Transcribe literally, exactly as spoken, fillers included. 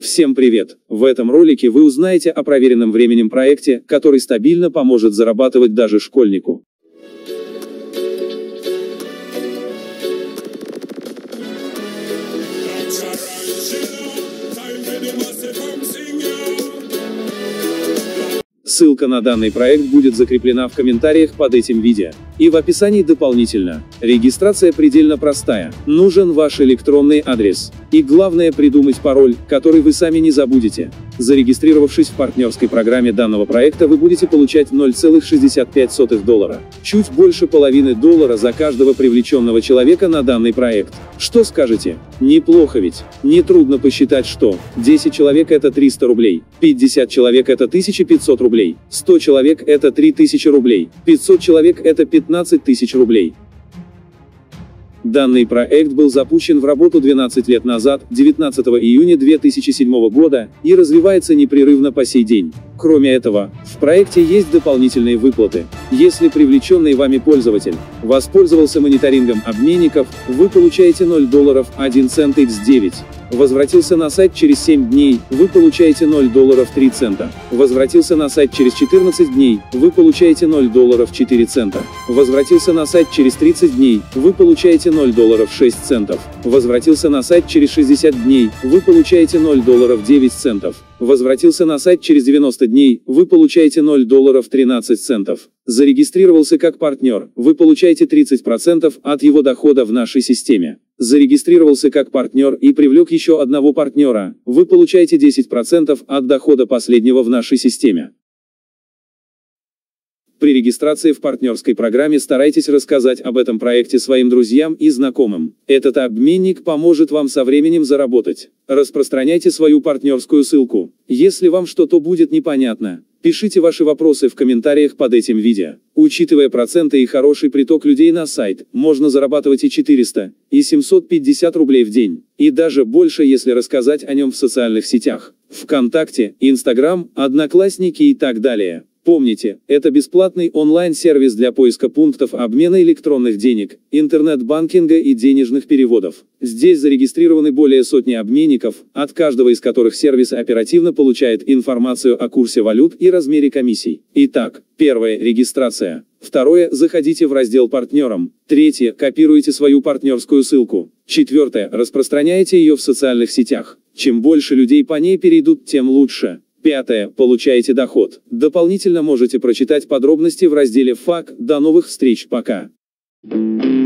Всем привет! В этом ролике вы узнаете о проверенном временем проекте, который стабильно поможет зарабатывать даже школьнику. Ссылка на данный проект будет закреплена в комментариях под этим видео и в описании дополнительно. Регистрация предельно простая. Нужен ваш электронный адрес. И главное, придумать пароль, который вы сами не забудете. Зарегистрировавшись в партнерской программе данного проекта, вы будете получать ноль целых шестьдесят пять сотых доллара. Чуть больше половины доллара за каждого привлеченного человека на данный проект. Что скажете? Неплохо ведь? Нетрудно посчитать, что десять человек это триста рублей, пятьдесят человек это тысяча пятьсот рублей, сто человек это три тысячи рублей, пятьсот человек это пятнадцать тысяч рублей. Данный проект был запущен в работу двенадцать лет назад, девятнадцатого июня две тысячи седьмого года, и развивается непрерывно по сей день. Кроме этого, в проекте есть дополнительные выплаты. Если привлеченный вами пользователь воспользовался мониторингом обменников, вы получаете ноль долларов один цент икс девять. Возвратился на сайт через семь дней, вы получаете ноль долларов три цента. Возвратился на сайт через четырнадцать дней, вы получаете ноль долларов четыре цента. Возвратился на сайт через тридцать дней, вы получаете ноль долларов шесть центов. Возвратился на сайт через шестьдесят дней, вы получаете ноль долларов девять центов. Возвратился на сайт через девяносто дней, вы получаете ноль долларов тринадцать центов. Зарегистрировался как партнер, вы получаете тридцать процентов от его дохода в нашей системе. Зарегистрировался как партнер и привлек еще одного партнера, вы получаете десять процентов от дохода последнего в нашей системе. При регистрации в партнерской программе старайтесь рассказать об этом проекте своим друзьям и знакомым. Этот обменник поможет вам со временем заработать. Распространяйте свою партнерскую ссылку. Если вам что-то будет непонятно, пишите ваши вопросы в комментариях под этим видео. Учитывая проценты и хороший приток людей на сайт, можно зарабатывать и четыреста, и семьсот пятьдесят рублей в день. И даже больше, если рассказать о нем в социальных сетях. ВКонтакте, Инстаграм, Одноклассники и так далее. Помните, это бесплатный онлайн-сервис для поиска пунктов обмена электронных денег, интернет-банкинга и денежных переводов. Здесь зарегистрированы более сотни обменников, от каждого из которых сервис оперативно получает информацию о курсе валют и размере комиссий. Итак, первое – регистрация. Второе – заходите в раздел «Партнерам». Третье – копируйте свою партнерскую ссылку. Четвертое – распространяйте ее в социальных сетях. Чем больше людей по ней перейдут, тем лучше. Пятое. Получаете доход. Дополнительно можете прочитать подробности в разделе «ФАК». До новых встреч, пока.